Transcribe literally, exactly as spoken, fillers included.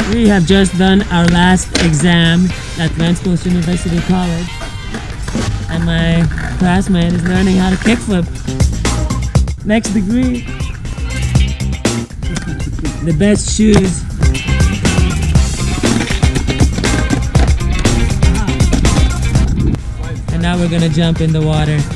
We have just done our last exam at West Coast University College, and my classmate is learning how to kickflip. Next degree. The best shoes. And now we're gonna jump in the water.